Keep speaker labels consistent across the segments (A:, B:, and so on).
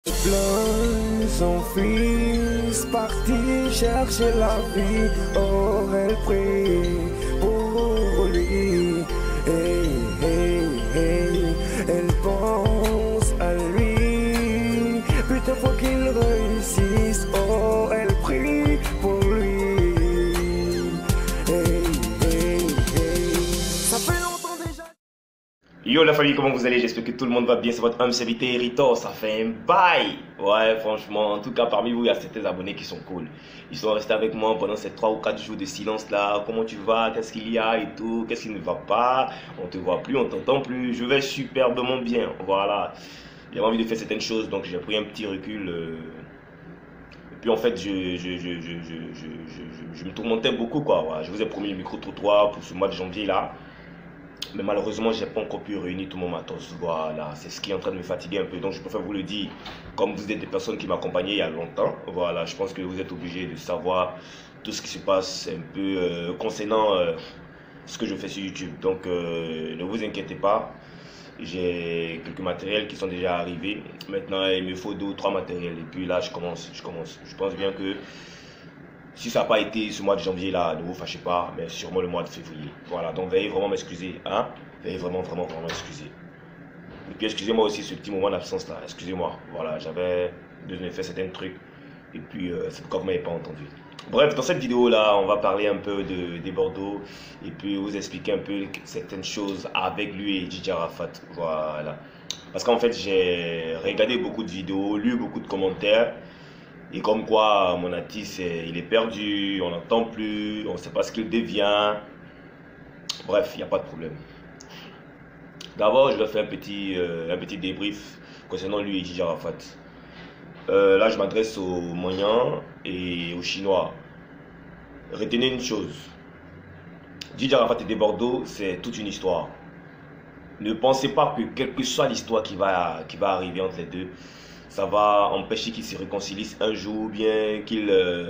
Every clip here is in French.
A: Plein son fils parti chercher la vie. Oh, elle prie pour lui. Hey, hey, hey. Elle pense à lui. Putain, faut qu'il réussisse. Oh, elle prie pour lui. Hey, hey, hey. Ça fait longtemps déjà.
B: Yo la famille, comment vous allez? J'espère que tout le monde va bien. C'est votre homme serviteur Rito. Ça fait un bail. Ouais, franchement, en tout cas parmi vous, il y a certains abonnés qui sont cool. Ils sont restés avec moi pendant ces 3 ou 4 jours de silence là. Comment tu vas? Qu'est-ce qu'il y a et tout? Qu'est-ce qui ne va pas? On te voit plus, on t'entend plus. Je vais superbement bien. Voilà. J'avais envie de faire certaines choses, donc j'ai pris un petit recul. Et puis en fait, je me tourmentais beaucoup quoi. Ouais. Je vous ai promis le micro-trottoir pour ce mois de janvier là. Mais malheureusement, j'ai pas encore pu réunir tout mon matos. Voilà, c'est ce qui est en train de me fatiguer un peu. Donc, je préfère vous le dire, comme vous êtes des personnes qui m'accompagnaient il y a longtemps. Voilà, je pense que vous êtes obligés de savoir tout ce qui se passe un peu concernant ce que je fais sur YouTube. Donc, ne vous inquiétez pas. J'ai quelques matériels qui sont déjà arrivés. Maintenant, il me faut 2 ou 3 matériels. Et puis là, je commence. Je pense bien que si ça n'a pas été ce mois de janvier là, ne vous fâchez pas, mais sûrement le mois de février. Voilà, donc veuillez vraiment m'excuser, hein. Veuillez vraiment m'excuser. Et puis excusez-moi aussi ce petit moment d'absence là, excusez-moi. Voilà, j'avais besoin de faire certains trucs. Et puis c'est pourquoi vous ne m'avez pas entendu. Bref, dans cette vidéo là, on va parler un peu des Bordeaux. Et puis vous expliquer un peu certaines choses avec lui et Didier Arafat. Voilà. Parce qu'en fait, j'ai regardé beaucoup de vidéos, lu beaucoup de commentaires. Et comme quoi, mon artiste, il est perdu, on n'entend plus, on ne sait pas ce qu'il devient. Bref, il n'y a pas de problème. D'abord, je vais faire un petit débrief concernant lui et Didier Arafat. Là, je m'adresse aux Moyens et aux Chinois. Retenez une chose. Didier Arafat et des Bordeaux, c'est toute une histoire. Ne pensez pas que quelle que soit l'histoire qui va arriver entre les deux, ça va empêcher qu'ils se réconcilient un jour, ou bien qu'ils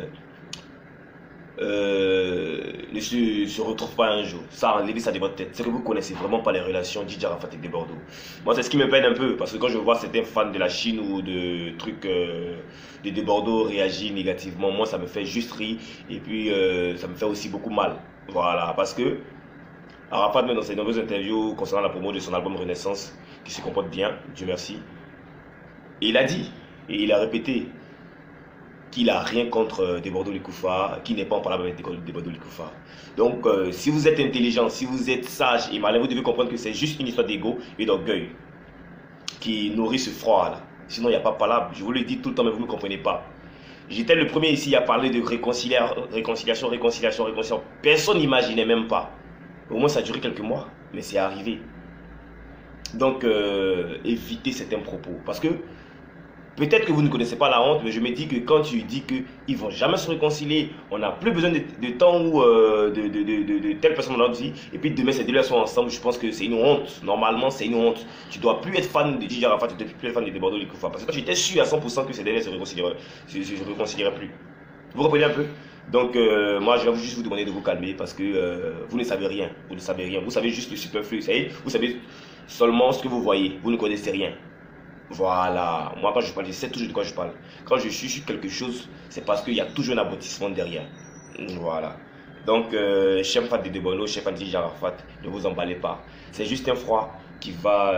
B: ne se retrouvent pas un jour. Ça, enlevez ça de votre tête. C'est que vous connaissez vraiment pas les relations Didier Arafat et des Bordeaux. Moi, c'est ce qui me peine un peu, parce que quand je vois certains fans de la Chine ou de trucs de Bordeaux réagir négativement, moi, ça me fait juste rire, et puis ça me fait aussi beaucoup mal. Voilà, parce que Arafat, même dans ses nombreuses interviews concernant la promo de son album Renaissance, qui se comporte bien, Dieu merci, il a dit, et il a répété, qu'il n'a rien contre des Bordeaux-les-Koufars, qu'il n'est pas en parlant avec des Bordeaux-les-Koufars. Donc, si vous êtes intelligent, si vous êtes sage et malin, vous devez comprendre que c'est juste une histoire d'ego et d'orgueil qui nourrit ce froid-là. Sinon, il n'y a pas palabre. Je vous le dis tout le temps, mais vous ne me comprenez pas. J'étais le premier ici à parler de réconciliation. Personne n'imaginait même pas. Au moins, ça a duré quelques mois, mais c'est arrivé. Donc, évitez certains propos. Parce que, peut-être que vous ne connaissez pas la honte, mais je me dis que quand tu dis qu'ils ne vont jamais se réconcilier, on n'a plus besoin de temps ou de telle personne dans notre vie, et puis demain ces deux-là sont ensemble, je pense que c'est une honte. Normalement, c'est une honte. Tu ne dois plus être fan de Didier Arafat, tu ne dois plus être fan de Bordeaux-les-Koufars. Parce que quand j'étais sûr à 100% que ces derniers se réconcilieraient plus. Vous comprenez un peu? Donc, moi, je vais juste vous demander de vous calmer parce que vous ne savez rien. Vous ne savez rien. Vous savez juste le superflu. Vous savez seulement ce que vous voyez. Vous ne connaissez rien. Voilà, moi quand je parle, je sais toujours de quoi je parle. Quand je suis sur quelque chose, c'est parce qu'il y a toujours un aboutissement derrière. Voilà. Donc, chef fan de Bordeaux, chef fan de Didier Arafat, ne vous emballez pas. C'est juste un froid qui va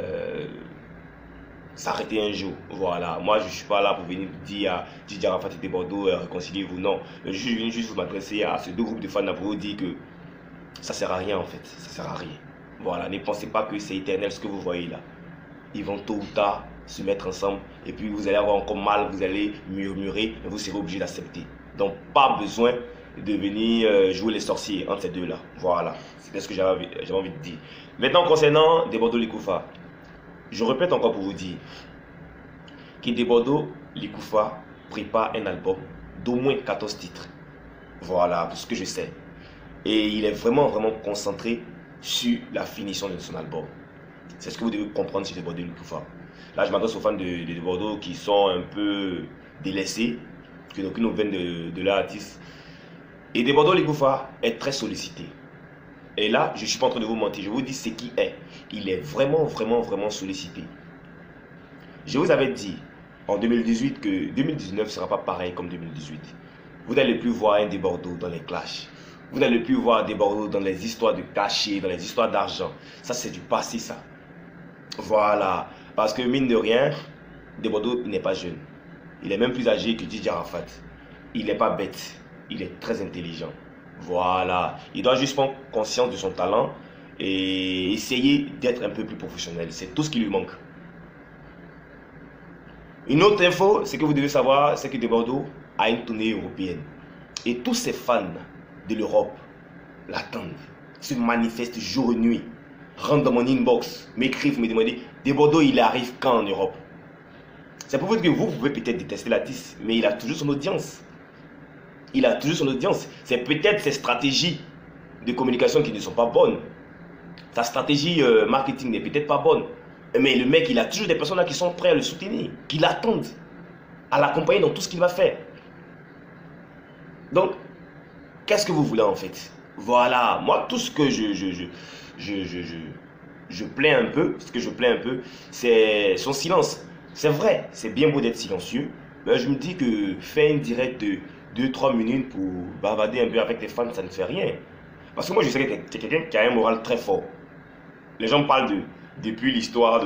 B: s'arrêter un jour. Voilà. Moi, je ne suis pas là pour venir dire à Didier Arafat et de Bordeaux, réconciliez-vous. Non. Je suis venu juste vous m'adresser à ces deux groupes de fans pour vous dire que ça ne sert à rien en fait. Ça ne sert à rien. Voilà. Ne pensez pas que c'est éternel ce que vous voyez là. Ils vont tôt ou tard se mettre ensemble et puis vous allez avoir encore mal, vous allez murmurer et vous serez obligé d'accepter. Donc pas besoin de venir jouer les sorciers entre ces deux-là. Voilà, c'est ce que j'avais envie de dire. Maintenant concernant des Bordeaux-les-Koufars, je répète encore pour vous dire que des Bordeaux-les-Koufars prépare un album d'au moins 14 titres. Voilà, tout ce que je sais. Et il est vraiment concentré sur la finition de son album. C'est ce que vous devez comprendre sur les Bordeaux-les-Koufars. Là, je m'adresse aux fans de Bordeaux qui sont un peu délaissés, qui n'ont aucune nouvelle de leur artiste. Et des Bordeaux-les-Koufars est très sollicité. Et là, je ne suis pas en train de vous mentir, je vous dis ce qui est. Il est vraiment sollicité. Je vous avais dit, en 2018 que 2019 ne sera pas pareil comme 2018. Vous n'allez plus voir un Desbordeaux dans les clashs. Vous n'allez plus voir des Desbordeaux dans les histoires de cachets, dans les histoires d'argent. Ça, c'est du passé, ça. Voilà. Parce que mine de rien, Desbordeaux n'est pas jeune. Il est même plus âgé que Didier Arafat. Il n'est pas bête. Il est très intelligent. Voilà. Il doit juste prendre conscience de son talent et essayer d'être un peu plus professionnel. C'est tout ce qui lui manque. Une autre info, c'est que vous devez savoir, c'est que Desbordeaux a une tournée européenne. Et tous ces fans de l'Europe l'attendent, se manifestent jour et nuit, rentrent dans mon inbox, m'écrivent, me demandent, Desbordeaux, il arrive quand en Europe? C'est pour vous dire que vous pouvez peut-être détester l'artiste, mais il a toujours son audience. Il a toujours son audience. C'est peut-être ses stratégies de communication qui ne sont pas bonnes. Sa stratégie marketing n'est peut-être pas bonne. Mais le mec, il a toujours des personnes là qui sont prêtes à le soutenir, qui l'attendent, à l'accompagner dans tout ce qu'il va faire. Donc, qu'est-ce que vous voulez en fait? Voilà, moi tout ce que je plains un peu, c'est son silence. C'est vrai, c'est bien beau d'être silencieux, mais je me dis que faire une direct de 2-3 minutes pour bavarder un peu avec tes fans, ça ne fait rien. Parce que moi je sais que tu es quelqu'un qui a un moral très fort. Les gens me parlent depuis l'histoire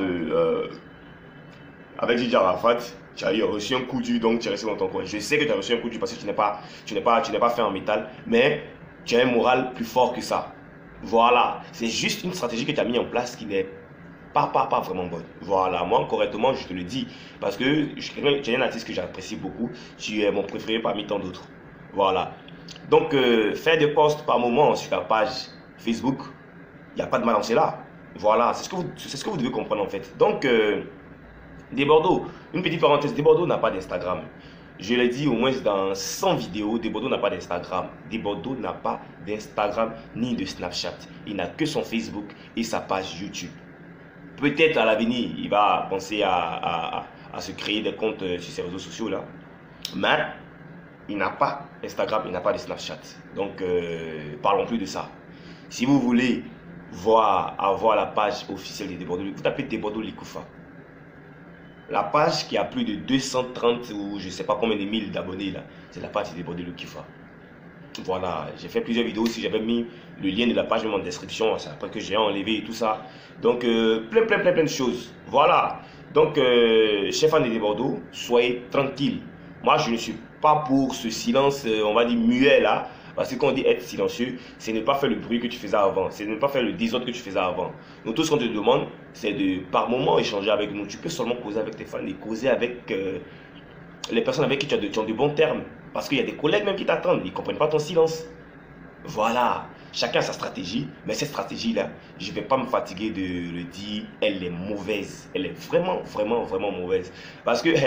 B: avec Didier Arafat, tu as reçu un coup dur, donc tu es resté dans ton coin. Je sais que tu as reçu un coup dur parce que tu n'es pas fait en métal, mais tu as un moral plus fort que ça. Voilà, c'est juste une stratégie que tu as mis en place qui n'est pas vraiment bonne. Voilà, moi correctement je te le dis, parce que tu es un artiste que j'apprécie beaucoup, tu es mon préféré parmi tant d'autres. Voilà, donc faire des posts par moment sur ta page Facebook, il n'y a pas de mal en cela. Voilà, c'est ce que vous devez comprendre en fait. Donc, Desbordeaux, une petite parenthèse, Desbordeaux n'a pas d'Instagram. Je l'ai dit au moins dans 100 vidéos, Desbordeaux n'a pas d'Instagram. Desbordeaux n'a pas d'Instagram ni de Snapchat. Il n'a que son Facebook et sa page YouTube. Peut-être à l'avenir, il va penser à se créer des comptes sur ces réseaux sociaux là. Mais il n'a pas d'Instagram, il n'a pas de Snapchat. Donc, parlons plus de ça. Si vous voulez avoir la page officielle de Desbordeaux, vous tapez Desbordeaux Likoufa. La page qui a plus de 230 ou je ne sais pas combien de mille d'abonnés là, c'est la page de Desbordeaux Likoufa. Voilà, j'ai fait plusieurs vidéos aussi, j'avais mis le lien de la page même en description, c'est après que j'ai enlevé et tout ça. Donc plein de choses. Voilà, donc chers fans de Desbordeaux, soyez tranquilles. Moi je ne suis pas pour ce silence, on va dire muet là. Parce que quand on dit être silencieux, c'est ne pas faire le bruit que tu faisais avant. C'est ne pas faire le désordre que tu faisais avant. Donc tout ce qu'on te demande, c'est de par moment échanger avec nous. Tu peux seulement causer avec tes fans et causer avec les personnes avec qui tu as de bons termes. Parce qu'il y a des collègues même qui t'attendent. Ils ne comprennent pas ton silence. Voilà. Chacun a sa stratégie. Mais cette stratégie-là, je ne vais pas me fatiguer de le dire. Elle est mauvaise. Elle est vraiment mauvaise. Parce que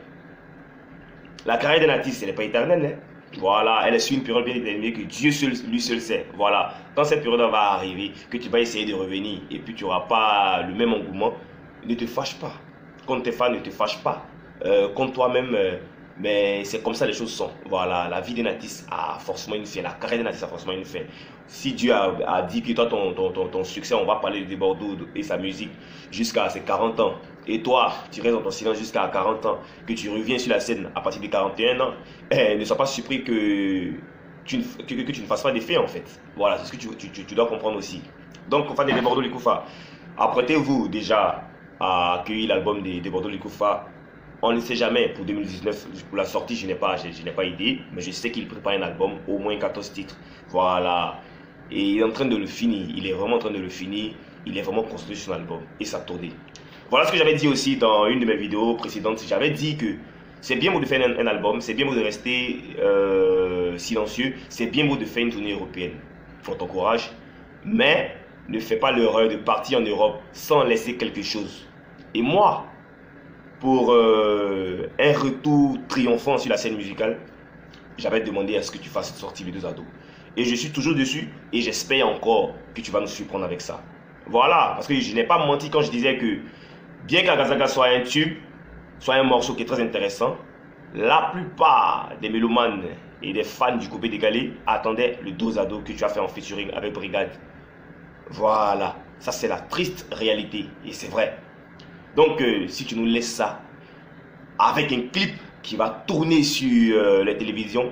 B: la carrière d'un artiste, elle n'est pas éternelle. Voilà, elle est sur une période bien déterminée que Dieu lui seul sait. Voilà, quand cette période va arriver, que tu vas essayer de revenir et puis tu n'auras pas le même engouement, ne te fâche pas. Contre tes fans, ne te fâche pas. Contre toi-même, mais c'est comme ça les choses sont. Voilà, la vie d'un artiste a forcément une fin. La carrière d'un artiste a forcément une fin. Si Dieu a dit que toi, ton succès, on va parler de Desbordeaux et sa musique jusqu'à ses 40 ans, et toi, tu restes dans ton silence jusqu'à 40 ans, que tu reviens sur la scène à partir de 41 ans, ne sois pas surpris que tu ne fasses pas d'effet en fait. Voilà, c'est ce que tu dois comprendre aussi. Donc, fan de Desbordeaux Likoufa, apprêtez-vous déjà à accueillir l'album de Desbordeaux Likoufa. On ne sait jamais pour 2019, pour la sortie, je n'ai pas idée, mais je sais qu'il prépare un album, au moins 14 titres. Voilà. Et il est en train de le finir, il est vraiment en train de le finir, il est vraiment construit son album et sa tournée. Voilà ce que j'avais dit aussi dans une de mes vidéos précédentes. J'avais dit que c'est bien beau de faire un album, c'est bien beau de rester silencieux, c'est bien beau de faire une tournée européenne. Faut ton courage, mais ne fais pas l'erreur de partir en Europe sans laisser quelque chose. Et moi, pour un retour triomphant sur la scène musicale, j'avais demandé à ce que tu fasses sortir les deux ados. Et je suis toujours dessus et j'espère encore que tu vas nous surprendre avec ça. Voilà, parce que je n'ai pas menti quand je disais que bien qu'Agazaga soit un tube, soit un morceau qui est très intéressant, la plupart des mélomanes et des fans du Coupé Décalé attendaient le dos à dos que tu as fait en featuring avec Brigade. Voilà, ça c'est la triste réalité et c'est vrai. Donc si tu nous laisses ça, avec un clip qui va tourner sur les télévisions.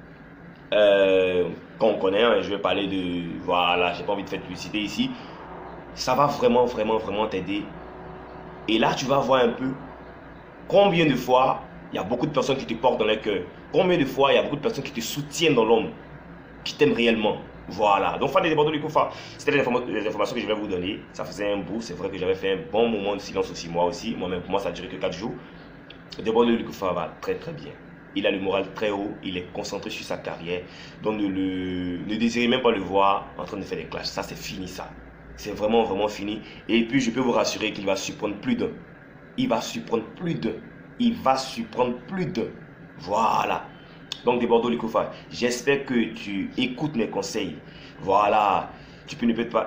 B: Quand on connaît, hein, je vais parler de... Voilà, j'ai pas envie de faire publicité ici. Ça va vraiment t'aider. Et là, tu vas voir un peu combien de fois il y a beaucoup de personnes qui te portent dans leur cœur. Combien de fois il y a beaucoup de personnes qui te soutiennent dans l'ombre, qui t'aiment réellement. Voilà. Donc, fan des débordeurs du Koufa, c'était les informations que je vais vous donner. Ça faisait un bout. C'est vrai que j'avais fait un bon moment de silence aussi, moi aussi. Moi-même, pour moi, ça a duré que 4 jours. Le débordeur du Koufa va très bien. Il a le moral très haut, il est concentré sur sa carrière. Donc ne désirez même pas le voir en train de faire des clashs. Ça, c'est fini, ça. C'est vraiment fini. Et puis, je peux vous rassurer qu'il va surprendre plus d'un. Il va surprendre plus d'un. Il va surprendre plus d'un. Voilà. Donc, Débordeur du Koufa, j'espère que tu écoutes mes conseils. Voilà. Tu peux ne pas...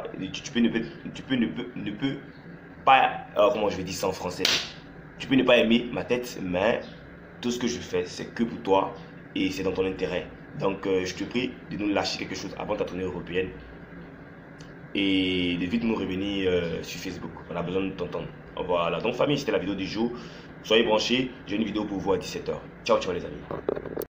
B: comment je vais dire ça en français? Tu peux ne pas aimer ma tête, mais... tout ce que je fais, c'est que pour toi et c'est dans ton intérêt. Donc, je te prie de nous lâcher quelque chose avant ta tournée européenne et de vite nous revenir sur Facebook. On a besoin de t'entendre. Voilà. Donc, famille, c'était la vidéo du jour. Soyez branchés. J'ai une vidéo pour vous à 17 h. Ciao, ciao les amis.